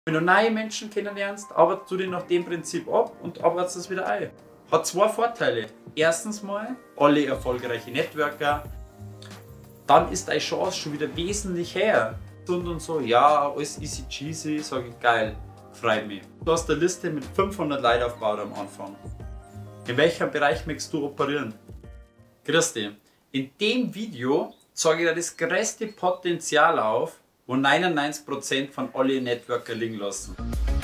Wenn du neue Menschen kennenlernst, arbeitest du dich nach dem Prinzip ab und arbeitest es wieder ein. Hat zwei Vorteile. Erstens mal, alle erfolgreiche Networker. Dann ist deine Chance schon wieder wesentlich höher. Und so, ja, alles easy cheesy, sage ich, geil, freut mich. Du hast eine Liste mit 500 Leuten aufgebaut am Anfang. In welchem Bereich möchtest du operieren? Grüß dich. In dem Video zeige ich dir das größte Potenzial auf, wo 99% von allen Networker liegen lassen.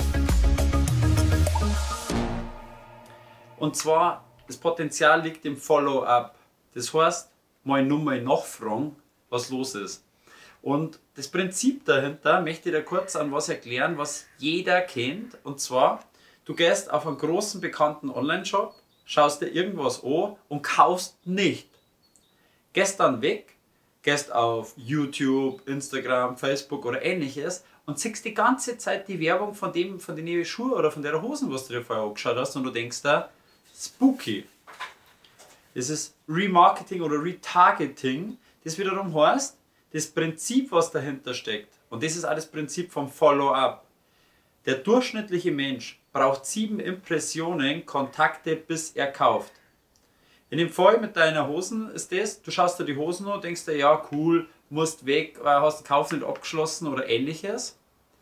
Und zwar, das Potenzial liegt im Follow-up. Das heißt, mal nur mal nachfragen, was los ist. Und das Prinzip dahinter möchte ich dir kurz an was erklären, was jeder kennt. Und zwar, du gehst auf einen großen bekannten Online-Shop, schaust dir irgendwas an und kaufst nicht. Gehst dann weg, gehst auf YouTube, Instagram, Facebook oder ähnliches und siehst die ganze Zeit die Werbung von den neuen Schuhen oder von der Hosen, was du dir vorher angeschaut hast, und du denkst da, spooky. Das ist Remarketing oder Retargeting, das wiederum heißt, das Prinzip, was dahinter steckt, und das ist auch das Prinzip vom Follow-up. Der durchschnittliche Mensch braucht 7 Impressionen, Kontakte, bis er kauft. In dem Fall mit deiner Hosen ist das, du schaust dir die Hosen an und denkst dir, ja cool, musst weg, hast den Kauf nicht abgeschlossen oder ähnliches.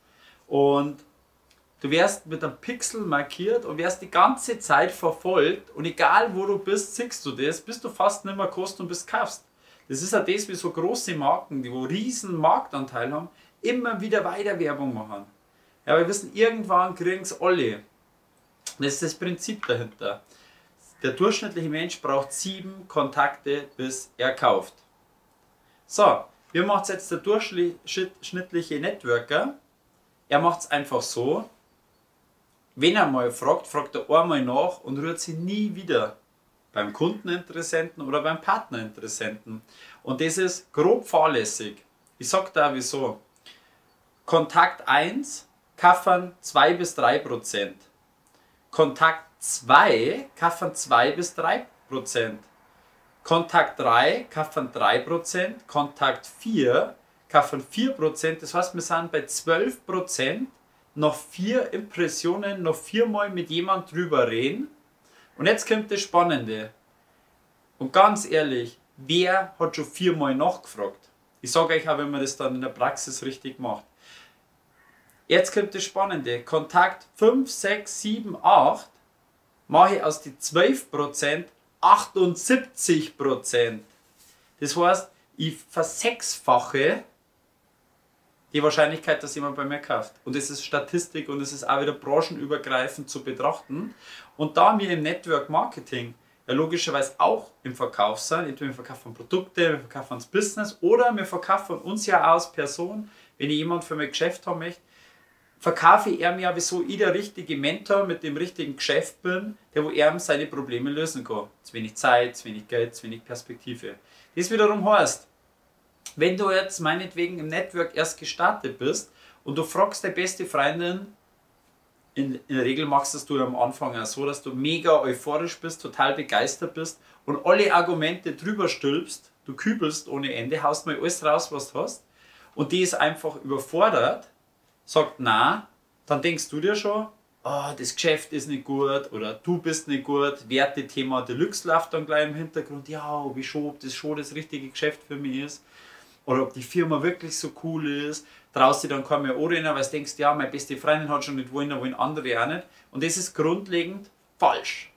Und du wirst mit einem Pixel markiert und wirst die ganze Zeit verfolgt, und egal wo du bist, siehst du das, bis du fast nicht mehr kostet und bis kaufst. Das ist ja das, wie so große Marken, die wo riesen Marktanteil haben, immer wieder weiter Werbung machen. Ja, wir wissen, irgendwann kriegen es alle. Das ist das Prinzip dahinter. Der durchschnittliche Mensch braucht 7 Kontakte, bis er kauft. So, wie macht es jetzt der durchschnittliche Networker? Er macht es einfach so, wenn er mal fragt, fragt er einmal nach und rührt sich nie wieder. Beim Kundeninteressenten oder beim Partnerinteressenten. Und das ist grob fahrlässig. Ich sage da wieso. Kontakt 1 kaufen 2 bis 3%. Kontakt 2 kaufen 2 bis 3%. Kontakt 3 kaufen 3%. Kontakt 4 kaufen 4%. Das heißt, wir sind bei 12%. Noch 4 Impressionen, noch 4 Mal mit jemand drüber reden. Und jetzt kommt das Spannende. Und ganz ehrlich, wer hat schon 4 Mal nachgefragt? Ich sage euch auch, wenn man das dann in der Praxis richtig macht. Jetzt kommt das Spannende. Kontakt 5, 6, 7, 8 mache ich aus den 12% 78%. Das heißt, ich versechsfache die Wahrscheinlichkeit, dass jemand bei mir kauft. Und das ist Statistik und es ist auch wieder branchenübergreifend zu betrachten. Und da wir im Network Marketing ja logischerweise auch im Verkauf sind, entweder wir verkaufen Produkte, wir verkaufen das Business oder wir verkaufen uns ja als Person, wenn ich jemand für mein Geschäft haben möchte, verkaufe ich ihm ja, wieso ich der richtige Mentor mit dem richtigen Geschäft bin, der wo er seine Probleme lösen kann. Zu wenig Zeit, zu wenig Geld, zu wenig Perspektive. Das wiederum heißt, wenn du jetzt meinetwegen im Network erst gestartet bist und du fragst deine beste Freundin, in der Regel machst du am Anfang auch so, dass du mega euphorisch bist, total begeistert bist und alle Argumente drüber stülpst, du kübelst ohne Ende, haust mal alles raus, was du hast, und die ist einfach überfordert, sagt na, dann denkst du dir schon, oh, das Geschäft ist nicht gut oder du bist nicht gut, Wertethema Deluxe läuft dann gleich im Hintergrund, ja, ob das schon das richtige Geschäft für mich ist. Oder ob die Firma wirklich so cool ist, traust du dann kaum mehr anrennen, weil du denkst, ja, meine beste Freundin hat schon nicht wollen, dann wollen andere auch nicht. Und das ist grundlegend falsch.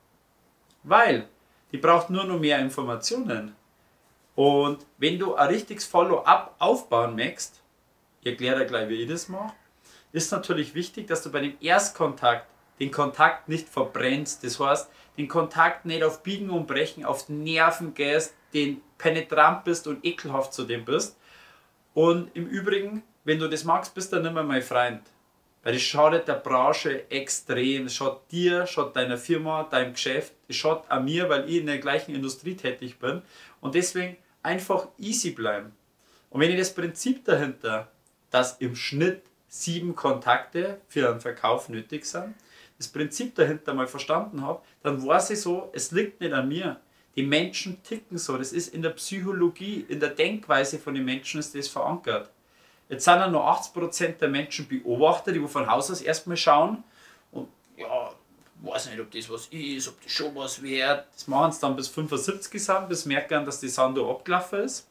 Weil, die braucht nur noch mehr Informationen. Und wenn du ein richtiges Follow-up aufbauen möchtest, ich erkläre dir gleich, wie ich das mache, ist natürlich wichtig, dass du bei dem Erstkontakt den Kontakt nicht verbrennst. Das heißt, den Kontakt nicht auf Biegen und Brechen, auf die Nerven gehst, den penetrant bist und ekelhaft zu dem bist. Und im Übrigen, wenn du das magst, bist du nicht mehr mein Freund. Weil das schadet der Branche extrem. Es schadet dir, schadet deiner Firma, deinem Geschäft, es schadet an mir, weil ich in der gleichen Industrie tätig bin. Und deswegen einfach easy bleiben. Und wenn ich das Prinzip dahinter, dass im Schnitt 7 Kontakte für einen Verkauf nötig sind, das Prinzip dahinter mal verstanden habe, dann weiß ich so, es liegt nicht an mir. Die Menschen ticken so, das ist in der Psychologie, in der Denkweise von den Menschen ist das verankert. Jetzt sind ja noch 80% der Menschen Beobachter, die von Haus aus erstmal schauen und ja, weiß nicht, ob das was ist, ob das schon was wird. Das machen sie dann bis 75 sind, bis merken, dass die Sando abgelaufen ist.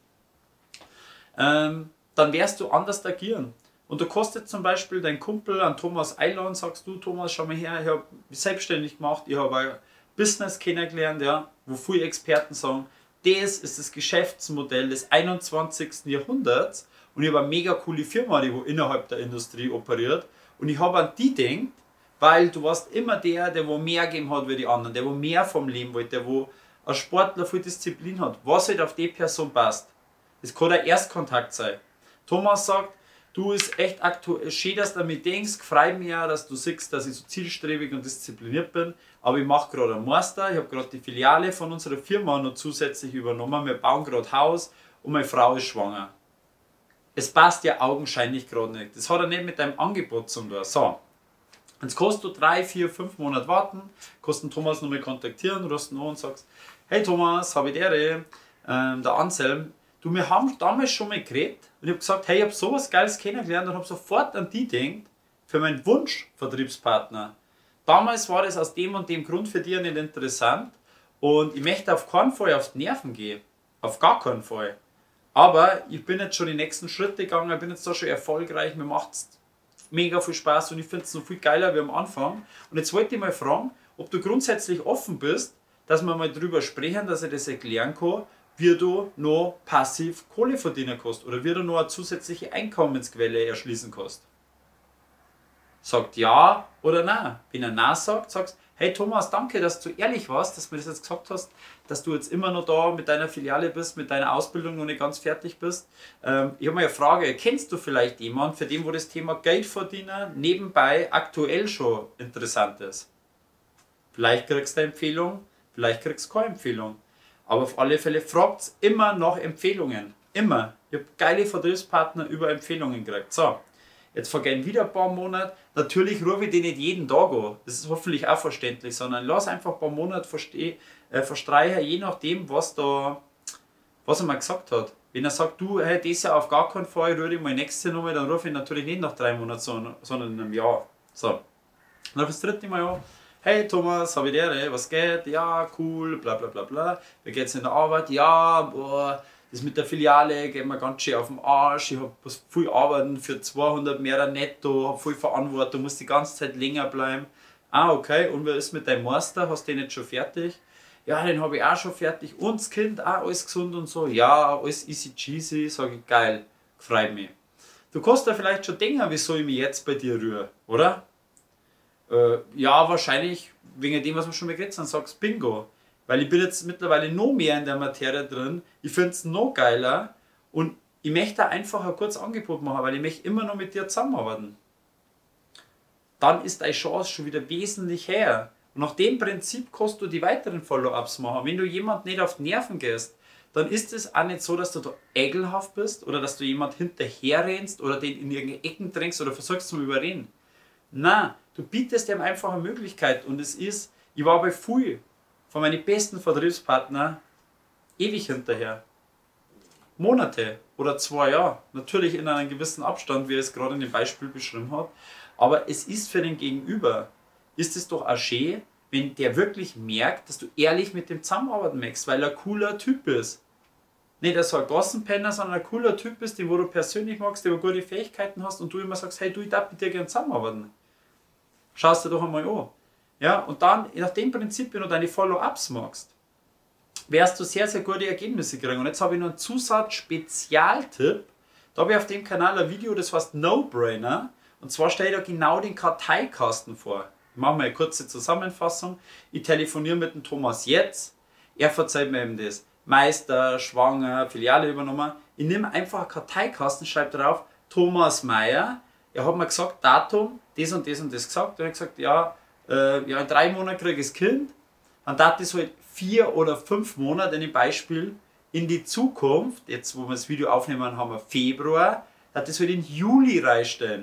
Dann wirst du anders agieren. Und du kostet zum Beispiel deinen Kumpel an Thomas einladen, sagst du, Thomas, schau mal her, ich habe mich selbstständig gemacht, ich habe ein Business kennengelernt, ja, wo viele Experten sagen, das ist das Geschäftsmodell des 21. Jahrhunderts und ich habe eine mega coole Firma, die wo innerhalb der Industrie operiert und ich habe an die denkt, weil du warst immer der wo mehr gegeben hat wie die anderen, der wo mehr vom Leben wollte, der wo als Sportler viel Disziplin hat, was halt auf die Person passt. Das kann der Erstkontakt sein. Thomas sagt, du ist echt aktuell schön, dass du an mich denkst, freut mich auch, dass du siehst, dass ich so zielstrebig und diszipliniert bin, aber ich mache gerade einen Master, ich habe gerade die Filiale von unserer Firma noch zusätzlich übernommen, wir bauen gerade Haus und meine Frau ist schwanger. Es passt ja augenscheinlich gerade nicht. Das hat ja nicht mit deinem Angebot zu tun. So, jetzt kannst du 3, 4, 5 Monate warten, kannst den Thomas nochmal kontaktieren, rufst ihn an und sagst, hey Thomas, habe ich der Anselm, du, wir haben damals schon mal geredet und ich habe gesagt, hey, ich habe sowas Geiles kennengelernt und habe sofort an die gedacht, für meinen Wunsch-Vertriebspartner. Damals war das aus dem und dem Grund für dich nicht interessant und ich möchte auf keinen Fall auf die Nerven gehen. Auf gar keinen Fall. Aber ich bin jetzt schon die nächsten Schritte gegangen, ich bin jetzt da schon erfolgreich, mir macht es mega viel Spaß und ich finde es noch viel geiler wie am Anfang. Und jetzt wollte ich mal fragen, ob du grundsätzlich offen bist, dass wir mal drüber sprechen, dass ich das erklären kann, wie du noch passiv Kohle verdienen kannst oder wie du noch eine zusätzliche Einkommensquelle erschließen kannst. Sagt ja oder nein. Wenn er nein sagt, sagst hey Thomas, danke, dass du ehrlich warst, dass du mir das jetzt gesagt hast, dass du jetzt immer noch da mit deiner Filiale bist, mit deiner Ausbildung noch nicht ganz fertig bist. Ich habe mal eine Frage, kennst du vielleicht jemanden, für den wo das Thema Geld verdienen nebenbei aktuell schon interessant ist? Vielleicht kriegst du eine Empfehlung, vielleicht kriegst du keine Empfehlung. Aber auf alle Fälle fragt immer nach Empfehlungen. Immer. Ich habe geile Vertriebspartner über Empfehlungen gekriegt. So, jetzt vergehen wieder ein paar Monate. Natürlich rufe ich die nicht jeden Tag an. Das ist hoffentlich auch verständlich, sondern lass einfach ein paar Monate verstreichen, je nachdem, was er mir gesagt hat. Wenn er sagt, du, hey, das Jahr auf gar keinen Fall, rühre ich mal nächste Nummer, dann rufe ich natürlich nicht nach 3 Monaten, sondern in einem Jahr. So. Dann rufe ich das 3. Mal an. Hey Thomas, habe ich dir, was geht? Ja, cool, bla bla bla bla. Wie geht's in der Arbeit? Ja, boah, das mit der Filiale geht mir ganz schön auf den Arsch. Ich habe viel arbeiten für 200 mehr netto, habe viel Verantwortung, muss die ganze Zeit länger bleiben. Ah, okay, und wer ist mit deinem Master? Hast du den jetzt schon fertig? Ja, den habe ich auch schon fertig. Und das Kind, auch alles gesund und so. Ja, alles easy cheesy, sage ich, geil, freut mich. Du kannst da vielleicht schon denken, wieso ich mich jetzt bei dir rühre, oder? Ja, wahrscheinlich wegen dem, was wir schon mal geredet haben, sagst Bingo. Weil ich bin jetzt mittlerweile noch mehr in der Materie drin, ich finde es noch geiler und ich möchte einfach ein kurzes Angebot machen, weil ich möchte immer noch mit dir zusammenarbeiten. Dann ist deine Chance schon wieder wesentlich höher. Und nach dem Prinzip kannst du die weiteren Follow-ups machen. Wenn du jemand nicht auf die Nerven gehst, dann ist es auch nicht so, dass du da ekelhaft bist oder dass du jemand hinterherrennst oder den in irgendeine Ecken drängst oder versuchst zum Überreden. Nein, du bietest ihm einfach eine Möglichkeit und es ist, ich war bei viel von meinen besten Vertriebspartnern ewig hinterher. Monate oder 2 Jahre, natürlich in einem gewissen Abstand, wie er es gerade in dem Beispiel beschrieben hat, aber es ist für den Gegenüber, ist es doch auch schön, wenn der wirklich merkt, dass du ehrlich mit dem zusammenarbeiten möchtest, weil er ein cooler Typ ist. Nicht so ein Gassenpenner, sondern ein cooler Typ ist, den wo du persönlich magst, der gute Fähigkeiten hast und du immer sagst, hey du, ich darf mit dir gerne zusammenarbeiten. Schau es dir doch einmal an. Ja, und dann, nach dem Prinzip, wenn du deine Follow-ups machst, wirst du sehr, sehr gute Ergebnisse kriegen. Und jetzt habe ich noch einen Zusatz-Spezialtipp. Da habe ich auf dem Kanal ein Video, das heißt No-Brainer. Und zwar stelle ich da genau den Karteikasten vor. Ich mache mal eine kurze Zusammenfassung. Ich telefoniere mit dem Thomas jetzt. Er verzeiht mir eben das. Meister, Schwanger, Filiale übernommen. Ich nehme einfach einen Karteikasten, schreibe drauf Thomas Meier. Er hat mir gesagt, Datum, das und das und das gesagt. Und er hat gesagt, ja, in 3 Monaten kriege ich das Kind. Dann darf das halt 4 oder 5 Monate in dem Beispiel in die Zukunft, jetzt wo wir das Video aufnehmen, haben wir Februar, darf das halt in Juli reinstellen.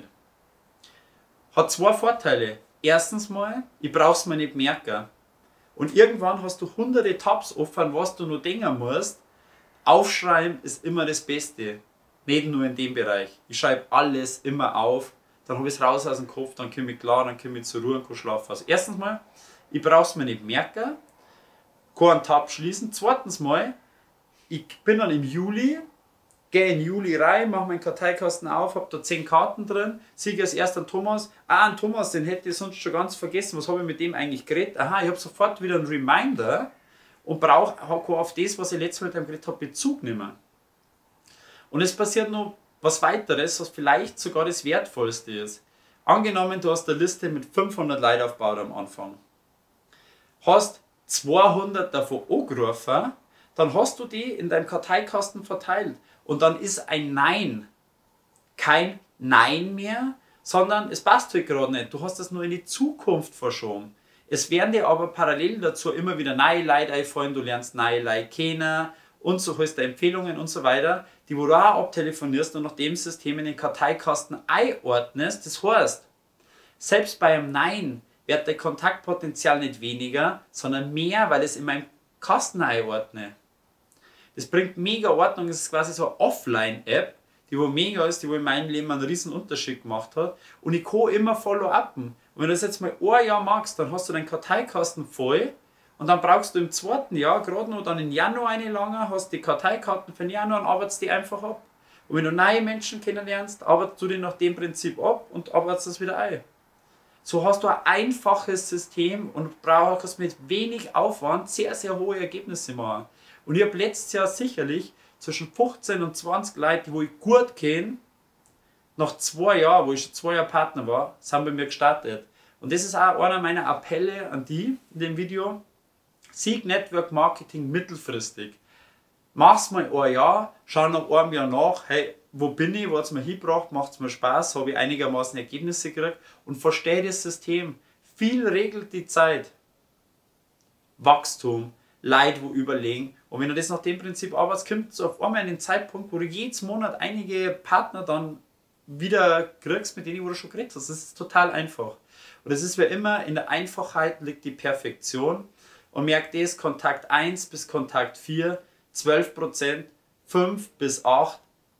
Hat 2 Vorteile. Erstens mal, ich brauche es mir nicht merken. Und irgendwann hast du hunderte Tabs offen, was du noch denken musst. Aufschreiben ist immer das Beste. Nicht nur in dem Bereich. Ich schreibe alles immer auf, dann habe ich es raus aus dem Kopf, dann komme ich klar, dann komme ich zur Ruhe und kann schlafen. Also erstens mal, ich brauche es mir nicht merken, kann einen Tab schließen. Zweitens mal, ich bin dann im Juli, gehe in Juli rein, mache meinen Karteikasten auf, habe da 10 Karten drin, sehe als erst einen Thomas. Einen Thomas, den hätte ich sonst schon ganz vergessen. Was habe ich mit dem eigentlich geredet? Aha, ich habe sofort wieder einen Reminder und kann auf das, was ich letztes Mal mit dem geredet habe, Bezug nehmen. Und es passiert noch was weiteres, was vielleicht sogar das Wertvollste ist. Angenommen, du hast eine Liste mit 500 Leuten aufgebaut am Anfang. Hast 200 davon angerufen, dann hast du die in deinem Karteikasten verteilt. Und dann ist ein Nein kein Nein mehr, sondern es passt halt gerade nicht. Du hast das nur in die Zukunft verschoben. Es werden dir aber parallel dazu immer wieder neue Leute einfallen, du lernst neue Leute kennen und so holst du Empfehlungen und so weiter, die wo du auch abtelefonierst und nach dem System in den Karteikasten einordnest. Das heißt, selbst bei einem Nein wird dein Kontaktpotenzial nicht weniger, sondern mehr, weil es in meinem Kasten einordne. Das bringt mega Ordnung, das ist quasi so eine Offline-App, die wo mega ist, die wo in meinem Leben einen riesen Unterschied gemacht hat. Und ich kann immer follow-upen. Und wenn du das jetzt mal ein Jahr machst, dann hast du deinen Karteikasten voll und dann brauchst du im zweiten Jahr, gerade noch dann im Januar eine lange, hast die Karteikarten für den Januar und arbeitest die einfach ab. Und wenn du neue Menschen kennenlernst, arbeitest du die nach dem Prinzip ab und arbeitest das wieder ein. So hast du ein einfaches System und brauchst mit wenig Aufwand sehr, sehr hohe Ergebnisse machen. Und ich habe letztes Jahr sicherlich zwischen 15 und 20 Leute, die ich gut kenne, nach 2 Jahren, wo ich schon 2 Jahre Partner war, sind bei mir gestartet. Und das ist auch einer meiner Appelle an die in dem Video. Sieg Network Marketing mittelfristig. Mach's mal ein Jahr, schau nach einem Jahr nach, hey, wo bin ich, wo hat es mir hingebracht, macht es mir Spaß, habe ich einigermaßen Ergebnisse gekriegt und verstehe das System. Viel regelt die Zeit. Wachstum, Leute, wo überlegen. Und wenn du das nach dem Prinzip arbeitest, kommt es auf einmal in den Zeitpunkt, wo du jeden Monat einige Partner dann wieder kriegst, mit denen du schon geredet hast. Das ist total einfach. Und es ist wie immer, in der Einfachheit liegt die Perfektion. Und merkt das, Kontakt 1 bis Kontakt 4, 12%, 5 bis 8,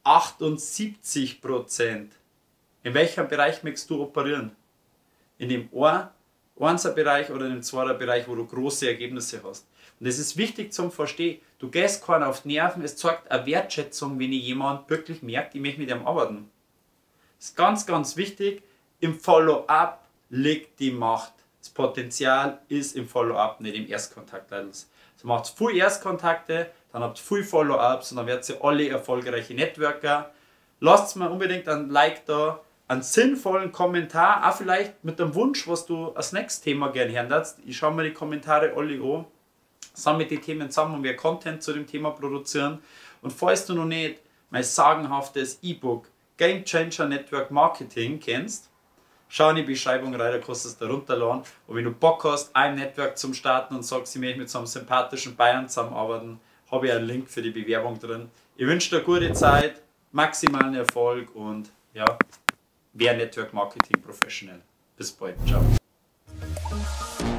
78%. In welchem Bereich möchtest du operieren? In dem 1er Bereich oder in dem 2er Bereich, wo du große Ergebnisse hast. Und das ist wichtig zum Verstehen. Du gehst keinen auf die Nerven, es zeigt eine Wertschätzung, wenn jemand wirklich merkt, ich möchte mit ihm arbeiten. Das ist ganz, ganz wichtig. Im Follow-up liegt die Macht. Das Potenzial ist im Follow-up, nicht im Erstkontakt. Also macht viel Erstkontakte, dann habt ihr viel Follow-ups und dann werdet ihr alle erfolgreiche Networker. Lasst mir unbedingt ein Like da, einen sinnvollen Kommentar, auch vielleicht mit dem Wunsch, was du als nächstes Thema gerne hören darfst. Ich schaue mir die Kommentare alle an, sammle die Themen zusammen und wir Content zu dem Thema produzieren. Und falls du noch nicht mein sagenhaftes E-Book Game Changer Network Marketing kennst, schau in die Beschreibung rein, da kannst du es da runterladen. Und wenn du Bock hast, ein Network zum Starten und sagst, ich möchte mit so einem sympathischen Bayern zusammenarbeiten, habe ich einen Link für die Bewerbung drin. Ich wünsche dir eine gute Zeit, maximalen Erfolg und ja, wer Network Marketing Professional. Bis bald. Ciao.